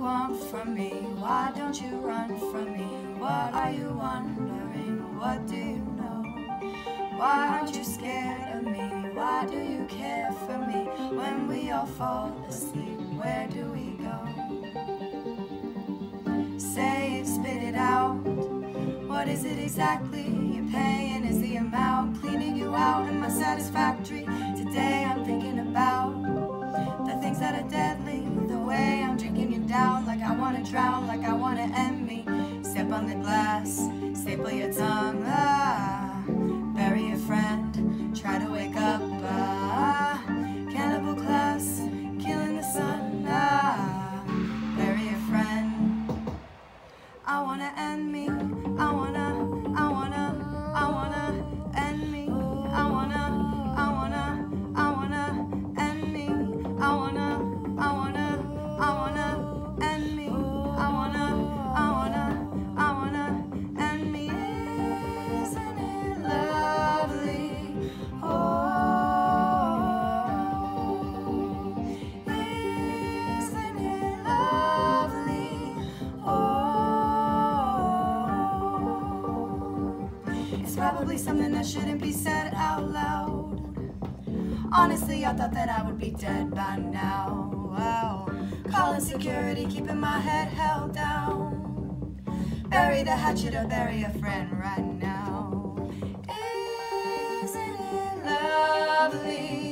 want from me? Why don't you run from me? What are you wondering? What do you know? Why aren't you scared of me? Why do you care for me? When we all fall asleep, where do we go? Say it, spit it out. What is it exactly you're paying? Is the amount cleaning you out? Am I satisfactory? Today I'm thinking about the things that are deadly. The way I'm drinking you down, like I wanna drown, like I wanna end me. Step on the glass, staple your tongue, bury a friend, try to wake up, cannibal class, killing the sun, bury a friend. I wanna end me, I wanna end me, I wanna end me, I wanna end me, I wanna end me. Isn't it lovely? Oh, isn't it lovely? Oh, it's probably something that shouldn't be said out loud. Honestly, I thought that I would be dead by now. Wow. Calling security, keeping my head held down. Bury the hatchet or bury a friend right now. Isn't it lovely?